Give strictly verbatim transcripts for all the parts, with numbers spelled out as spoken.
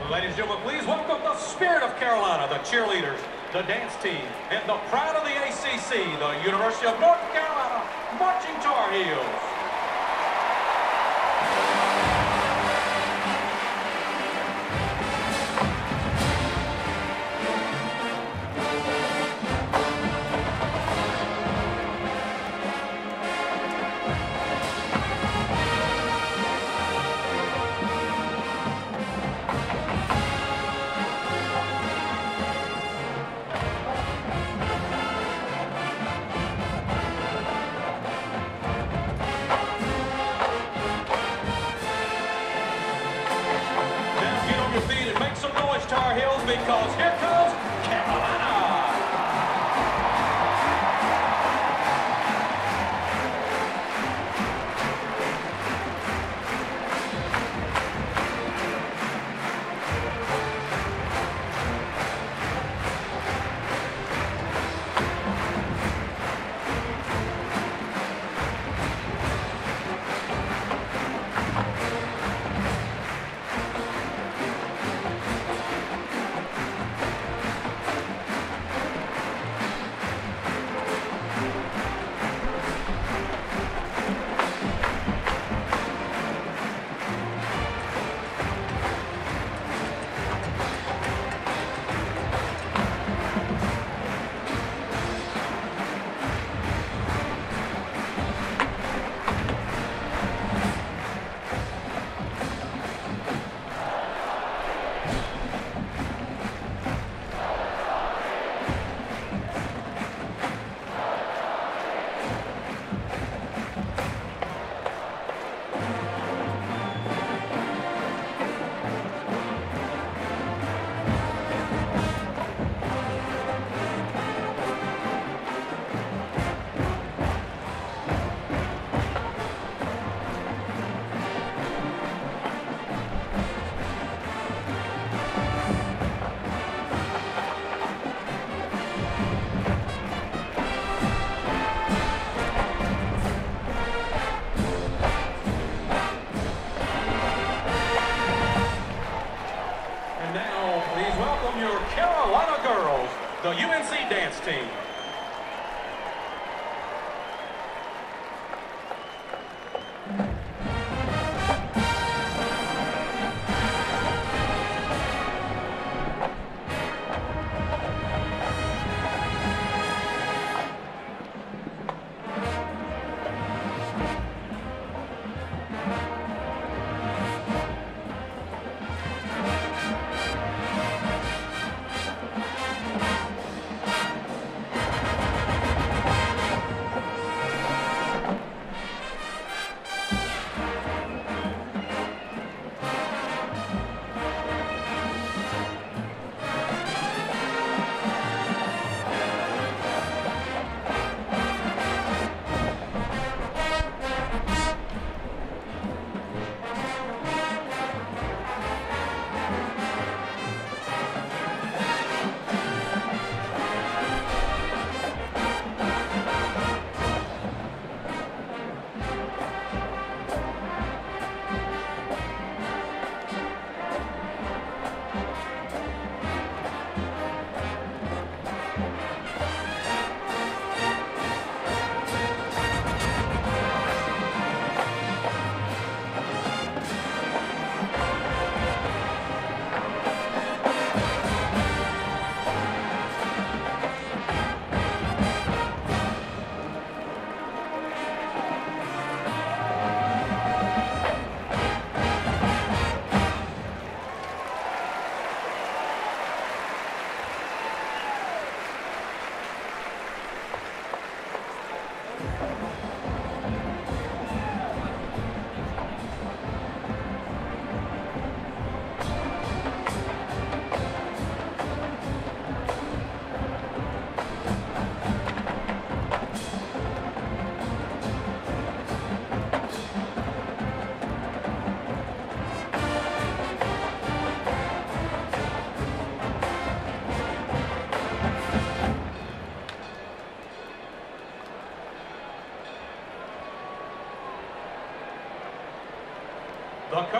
Ladies and gentlemen, please welcome the spirit of Carolina, the cheerleaders, the dance team, and the pride of the A C C, the University of North Carolina Marching Tar Heels. Tar Heels, because here comes Carolina. Your Carolina girls, the U N C dance team.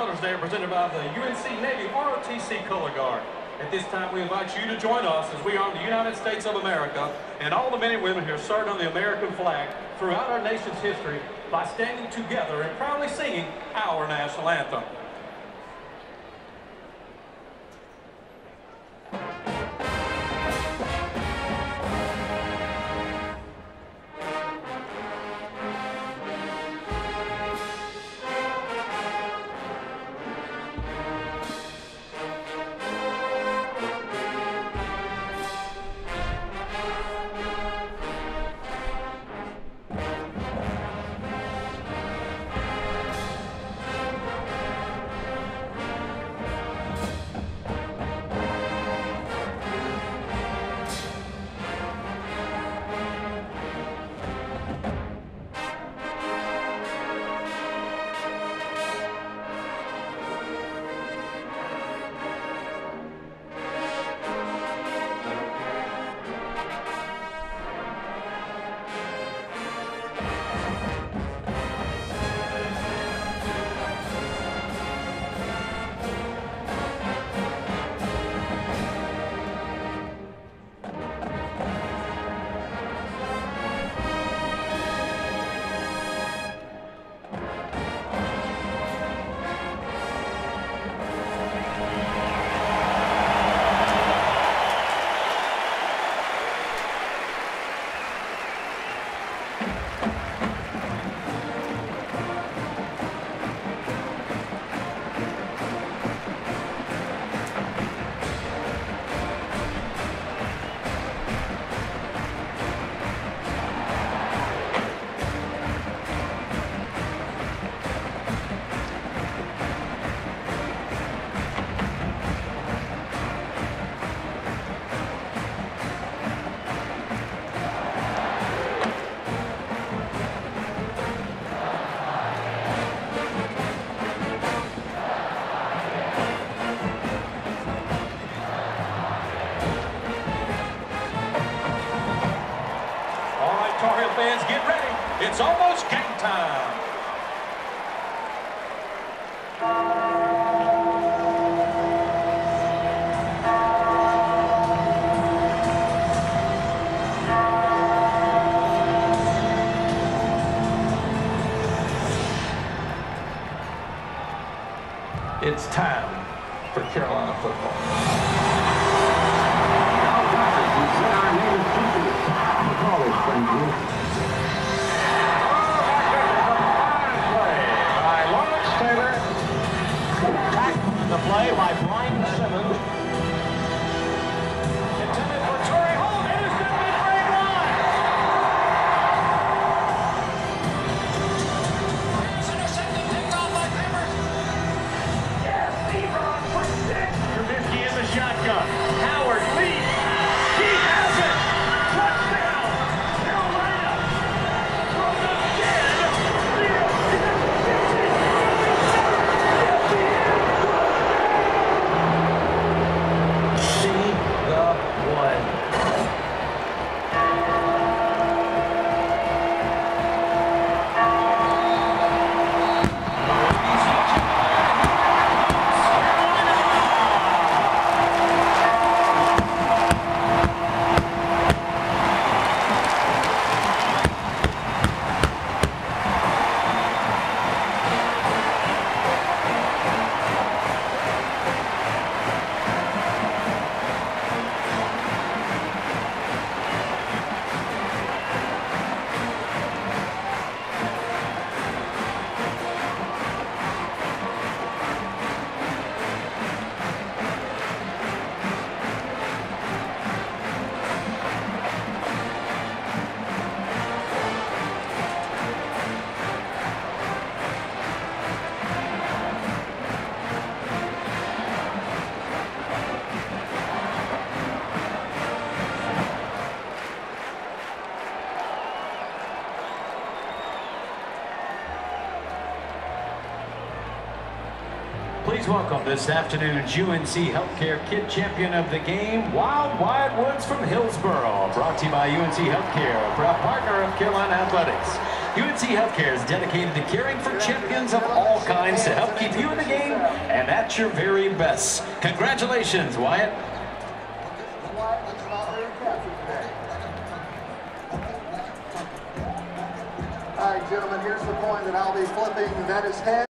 Honors Day are presented by the U N C Navy R O T C Color Guard. At this time, we invite you to join us as we honor the United States of America and all the men and women who have served on the American flag throughout our nation's history by standing together and proudly singing our national anthem. Fans, get ready. It's almost game time. It's time for Carolina football. The play by Brian Simmons. Intended for Torrey Holt. Intercepted by Ron. It's intercepted. Picked off by Peppers. Yes, Ebron for six. Trubisky in the shotgun. Howard leads. He has it. Touchdown. Carolina. From the dead. Please welcome this afternoon's U N C Healthcare Kid Champion of the Game, Wild Wild Woods from Hillsboro. Brought to you by U N C Healthcare, a proud partner of Carolina Athletics. U N C Healthcare is dedicated to caring for champions of all kinds to help keep you in the game and at your very best. Congratulations, Wyatt. All right, gentlemen, here's the point that I'll be flipping. That is head.